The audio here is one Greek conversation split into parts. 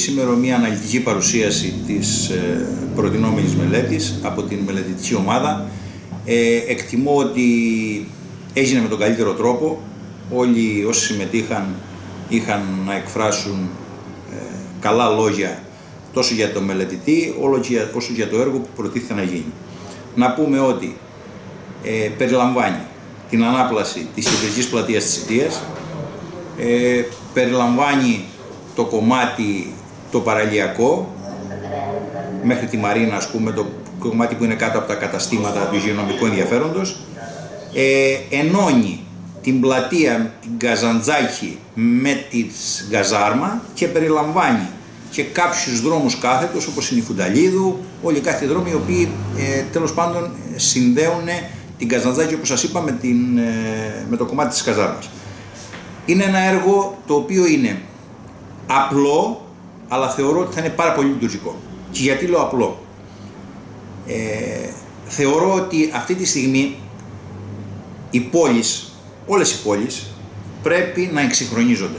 Σήμερα μια αναλυτική παρουσίαση της προτινόμενης μελέτης από την μελετητική ομάδα. Εκτιμώ ότι έγινε με τον καλύτερο τρόπο. Όλοι όσοι συμμετείχαν είχαν να εκφράσουν καλά λόγια τόσο για τον μελετητή όσο για το έργο που προτίθεται να γίνει. Να πούμε ότι περιλαμβάνει την ανάπλαση της κεντρικής πλατείας της Ιτίας, περιλαμβάνει το κομμάτι το παραλιακό μέχρι τη Μαρίνα, ας πούμε, το κομμάτι που είναι κάτω από τα καταστήματα του υγειονομικού ενδιαφέροντος, ενώνει την πλατεία, την Καζαντζάκη με τη Γκαζάρμα και περιλαμβάνει και κάποιους δρόμους κάθετος όπως είναι η Φουνταλίδου, όλοι οι κάθετοι δρόμοι οι οποίοι τέλος πάντων συνδέουν την Καζαντζάκη, όπως σας είπα, με το κομμάτι της Καζάρμας. Είναι ένα έργο το οποίο είναι απλό, αλλά θεωρώ ότι θα είναι πάρα πολύ λειτουργικό. Και γιατί λέω απλό? Θεωρώ ότι αυτή τη στιγμή οι πόλεις, όλες οι πόλεις, πρέπει να εξυγχρονίζονται.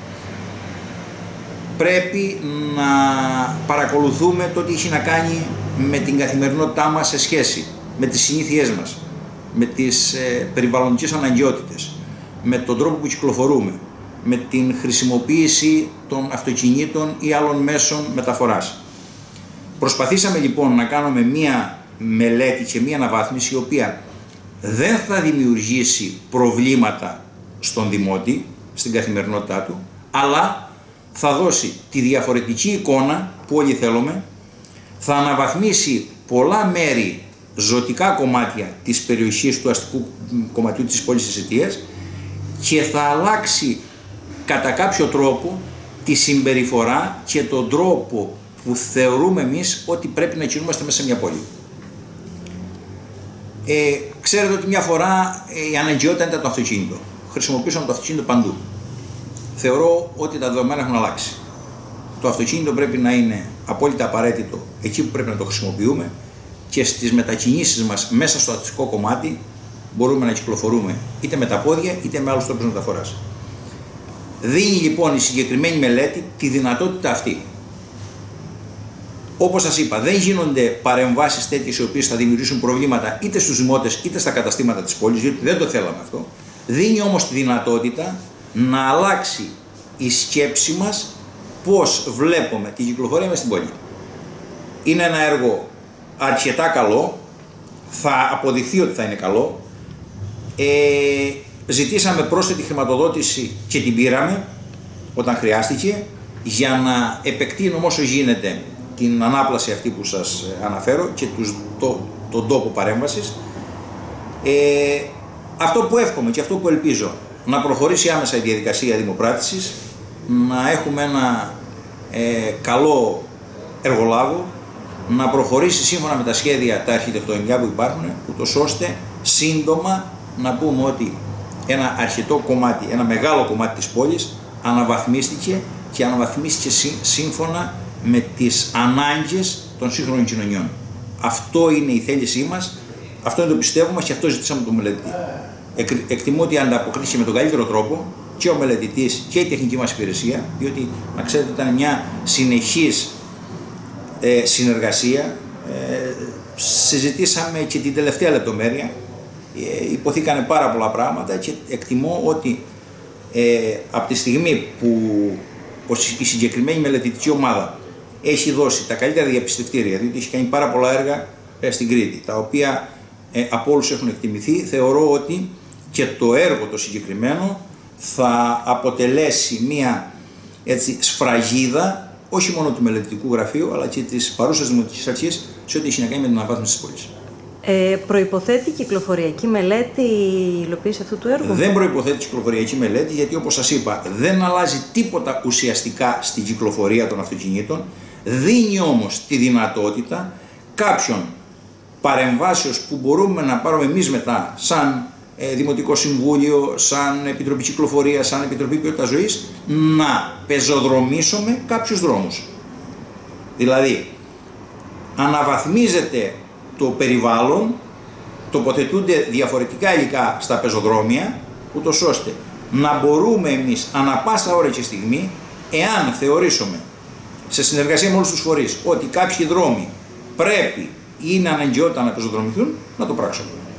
Πρέπει να παρακολουθούμε το τι έχει να κάνει με την καθημερινότητά μας σε σχέση με τις συνήθειές μας, με τις περιβαλλοντικές αναγκαιότητες, με τον τρόπο που κυκλοφορούμε, με την χρησιμοποίηση των αυτοκινήτων ή άλλων μέσων μεταφοράς. Προσπαθήσαμε λοιπόν να κάνουμε μία μελέτη και μία αναβάθμιση η οποία δεν θα δημιουργήσει προβλήματα στον δημότη, στην καθημερινότητά του, αλλά θα δώσει τη διαφορετική εικόνα που όλοι θέλουμε, θα αναβαθμίσει πολλά μέρη, ζωτικά κομμάτια της περιοχής του αστικού κομματιού της πόλης της Ιτίας και θα αλλάξει κατά κάποιο τρόπο τη συμπεριφορά και τον τρόπο που θεωρούμε εμείς ότι πρέπει να κινούμαστε μέσα σε μια πόλη. Ξέρετε ότι μια φορά η αναγκαιότητα ήταν το αυτοκίνητο. Χρησιμοποιούσαμε το αυτοκίνητο παντού. Θεωρώ ότι τα δεδομένα έχουν αλλάξει. Το αυτοκίνητο πρέπει να είναι απόλυτα απαραίτητο εκεί που πρέπει να το χρησιμοποιούμε και στις μετακινήσεις μας μέσα στο αστικό κομμάτι μπορούμε να κυκλοφορούμε είτε με τα πόδια είτε με άλλους τρόπους μεταφοράς. Δίνει λοιπόν η συγκεκριμένη μελέτη τη δυνατότητα αυτή. Όπως σας είπα, δεν γίνονται παρεμβάσεις τέτοιες οι οποίες θα δημιουργήσουν προβλήματα είτε στους δημότες είτε στα καταστήματα της πόλης, διότι δεν το θέλαμε αυτό. Δίνει όμως τη δυνατότητα να αλλάξει η σκέψη μας πώς βλέπουμε την κυκλοφορία μες στην πόλη. Είναι ένα έργο αρκετά καλό, θα αποδειχθεί ότι θα είναι καλό. Ζητήσαμε πρόσθετη χρηματοδότηση και την πήραμε όταν χρειάστηκε για να επεκτείνουμε όσο γίνεται την ανάπλαση αυτή που σας αναφέρω και τον τόπο παρέμβασης. Αυτό που εύχομαι και αυτό που ελπίζω, να προχωρήσει άμεσα η διαδικασία δημοπράτησης, να έχουμε ένα καλό εργολάβο, να προχωρήσει σύμφωνα με τα σχέδια τα αρχιτεκτονικά που υπάρχουν, ούτως ώστε σύντομα να πούμε ότι ένα αρχιτό κομμάτι, ένα μεγάλο κομμάτι της πόλης αναβαθμίστηκε και αναβαθμίστηκε σύμφωνα με τις ανάγκες των σύγχρονων κοινωνιών. Αυτό είναι η θέλησή μας, αυτό είναι το πιστεύω μας και αυτό ζητήσαμε τον μελετητή. Εκτιμώ ότι ανταποκρίθηκε με τον καλύτερο τρόπο και ο μελετητής και η τεχνική μας υπηρεσία, διότι να ξέρετε ήταν μια συνεχής συνεργασία. Συζητήσαμε και την τελευταία λεπτομέρεια, υποθήκανε πάρα πολλά πράγματα και εκτιμώ ότι από τη στιγμή που η συγκεκριμένη μελετητική ομάδα έχει δώσει τα καλύτερα διαπιστευτήρια, διότι έχει κάνει πάρα πολλά έργα στην Κρήτη, τα οποία από όλους έχουν εκτιμηθεί, θεωρώ ότι και το έργο το συγκεκριμένο θα αποτελέσει μία σφραγίδα όχι μόνο του μελετητικού γραφείου αλλά και της παρούσας δημοτικής αρχής σε ό,τι έχει να κάνει με την αναβάθμιση της πόλης. Προϋποθέτει κυκλοφοριακή μελέτη η υλοποίηση αυτού του έργου? Δεν προϋποθέτει κυκλοφοριακή μελέτη, γιατί όπως σας είπα δεν αλλάζει τίποτα ουσιαστικά στην κυκλοφορία των αυτοκινήτων, δίνει όμως τη δυνατότητα κάποιων παρεμβάσεως που μπορούμε να πάρουμε εμείς μετά σαν Δημοτικό Συμβούλιο, σαν Επιτροπή Κυκλοφορίας, σαν Επιτροπή Ποιότητας Ζωής, να πεζοδρομήσουμε κάποιους δρόμους. Δηλαδή, αναβαθμίζεται το περιβάλλον, τοποθετούνται διαφορετικά υλικά στα πεζοδρόμια, ούτως ώστε να μπορούμε εμείς ανα πάσα ώρα και στιγμή, εάν θεωρήσουμε σε συνεργασία με όλους τους φορείς, ότι κάποιοι δρόμοι πρέπει ή είναι αναγκαιότητα να πεζοδρομηθούν, να το πράξουμε.